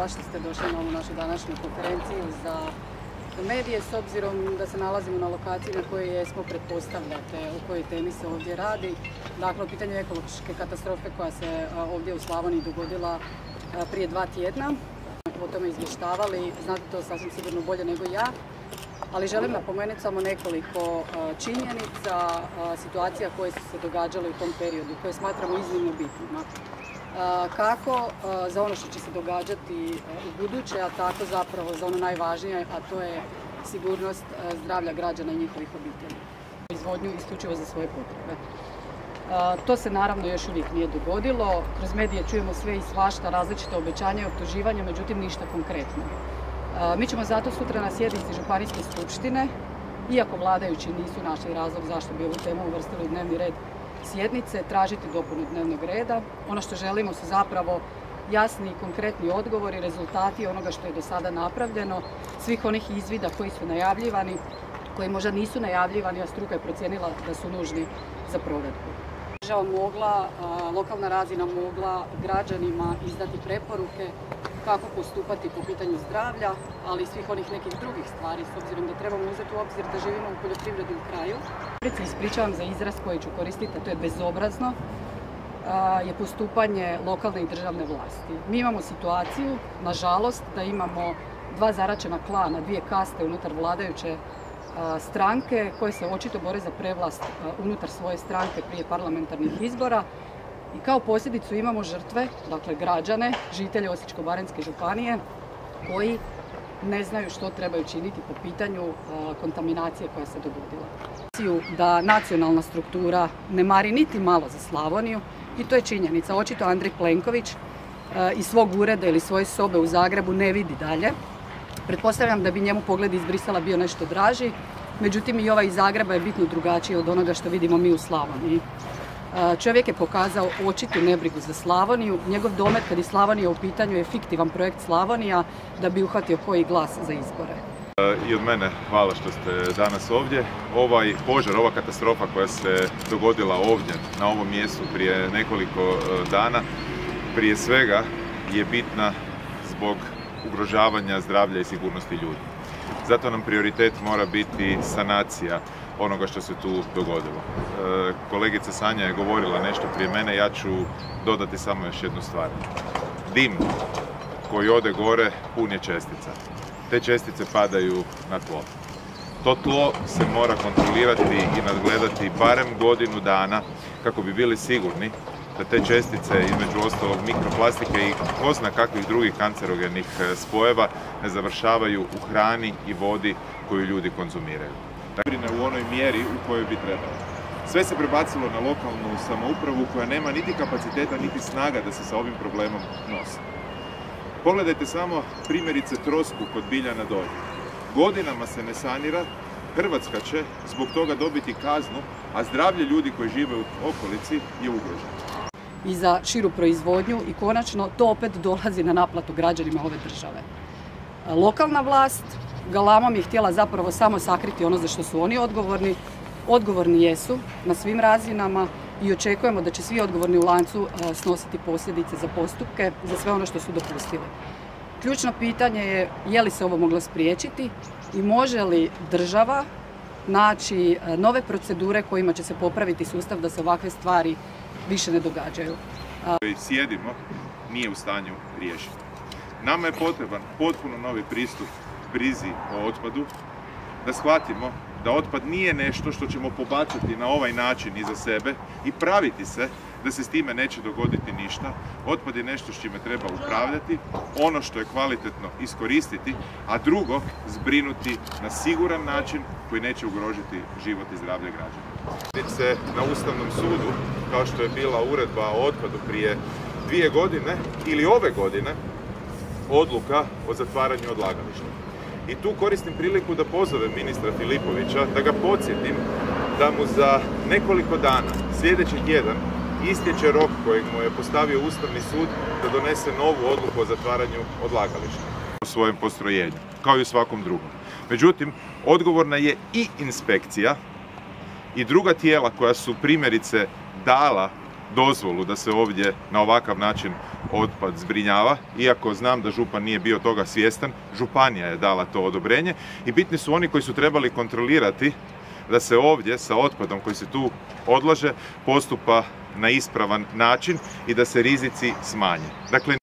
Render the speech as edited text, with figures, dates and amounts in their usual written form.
hvala što ste došli na ovu našu današnju konferenciju za medije, s obzirom da se nalazimo na lokaciji na kojoj smo, pretpostavljate o kojoj temi se ovdje radi. Dakle, o pitanju ekološke katastrofe koja se ovdje u Slavoniji dogodila prije 2 tjedna. O tome izvještavali, znate to sasvim sigurno bolje nego ja, ali želim napomenuti samo nekoliko činjenica, situacija koje su se događale u tom periodu, koje smatramo iznimno bitnima. Kako za ono što će se događati u buduće, a tako zapravo za ono najvažnije, a to je sigurnost zdravlja građana i njihovih obitelji. Proizvodnju isključivo za svoje potrebe. To se naravno još uvijek nije dogodilo. Kroz medije čujemo sve i svašta, različite obećanja i optuživanja, međutim ništa konkretno. Mi ćemo zato sutra na sjednici županijske skupštine, iako vladajući nisu našli razlog zašto bi ovu temu uvrstili u dnevni red sjednice, tražiti dopunu dnevnog reda. Ono što želimo su zapravo jasni i konkretni odgovori, rezultati onoga što je do sada napravljeno, svih onih izvida koji su najavljivani, koji možda nisu najavljivani, a struka je procijenila da su nužni za provedbu. Država mogla, lokalna razina mogla građanima izdati preporuke kako postupati po pitanju zdravlja, ali i svih onih nekih drugih stvari, s obzirom da trebamo uzeti u obzir da živimo u poljoprivrednom kraju. Ispričavam za izraz koji ću koristiti, a to je bezobrazno, je postupanje lokalne i državne vlasti. Mi imamo situaciju, nažalost, da imamo 2 zaraćena klana, 2 kaste unutar vladajuće stranke koje se očito bore za prevlast unutar svoje stranke prije parlamentarnih izbora. I kao posljedicu imamo žrtve, dakle građane, žitelje Osječko-baranjske županije, koji ne znaju što trebaju činiti po pitanju kontaminacije koja se dogodila. Da nacionalna struktura ne mari niti malo za Slavoniju, i to je činjenica. Očito Andrej Plenković iz svog ureda ili svoje sobe u Zagrebu ne vidi dalje. Pretpostavljam da bi njemu pogled iz Brisela bio nešto draži, međutim i ovaj iz Zagreba je bitno drugačiji od onoga što vidimo mi u Slavoniji. Čovjek je pokazao očitu nebrigu za Slavoniju. Njegov domet kad je Slavonija u pitanju je fiktivan projekt Slavonija da bi uhvatio koji glas za izbore. I od mene hvala što ste danas ovdje. Ovaj požar, ova katastrofa koja se dogodila ovdje na ovom mjestu prije nekoliko dana, prije svega je bitna zbog ugrožavanja zdravlja i sigurnosti ljudi. Zato nam prioritet mora biti sanacija onoga što se tu dogodilo. Kolegica Sanja je govorila nešto prije mene, ja ću dodati samo još jednu stvar. Dim koji ode gore pun je čestica. Te čestice padaju na tlo. To tlo se mora kontrolirati i nadgledati barem godinu dana kako bi bili sigurni da te čestice, između ostalog mikroplastike i ko zna kakvih drugih kancerogenih spojeva, ne završavaju u hrani i vodi koju ljudi konzumiraju. U onoj mjeri u kojoj bi trebalo. Sve se prebacilo na lokalnu samoupravu koja nema niti kapaciteta niti snaga da se sa ovim problemom nosi. Pogledajte samo primjerice trosku kod Biljana dolje. Godinama se ne sanira, Hrvatska će zbog toga dobiti kaznu, a zdravlje ljudi koji žive u okolici je ugroženo. I za širu proizvodnju i konačno to opet dolazi na naplatu građanima ove države. Lokalna vlast galamom je htjela zapravo samo sakriti ono za što su oni odgovorni. Odgovorni jesu na svim razinama i očekujemo da će svi odgovorni u lancu snositi posljedice za postupke, za sve ono što su dopustili. Ključno pitanje je li se ovo moglo spriječiti i može li država naći nove procedure kojima će se popraviti sustav da se ovakve stvari više ne događaju. Sjedimo nije u stanju riješiti. Nama je potreban potpuno novi pristup brizi o otpadu, da shvatimo da otpad nije nešto što ćemo pobacati na ovaj način iza sebe i praviti se da se s time neće dogoditi ništa. Otpad je nešto s čime treba upravljati, ono što je kvalitetno iskoristiti, a drugo zbrinuti na siguran način koji neće ugrožiti život i zdravlje građana. Na Ustavnom sudu, kao što je bila uredba o otpadu prije 2 godine ili ove godine, odluka o zatvaranju odlagališta. I tu koristim priliku da pozovem ministra Filipovića, da ga podsjetim da mu za nekoliko dana, sljedeći tjedan, istječe rok kojeg mu je postavio Ustavni sud da donese novu odluku o zatvaranju odlagališta u svojem postrojenju, kao i u svakom drugom. Međutim, odgovorna je i inspekcija i druga tijela koja su primjerice dala dozvolu da se ovdje na ovakav način otpad zbrinjava, iako znam da župan nije bio toga svjestan, županija je dala to odobrenje i bitni su oni koji su trebali kontrolirati da se ovdje sa otpadom koji se tu odlaže postupa na ispravan način i da se rizici smanje. Dakle,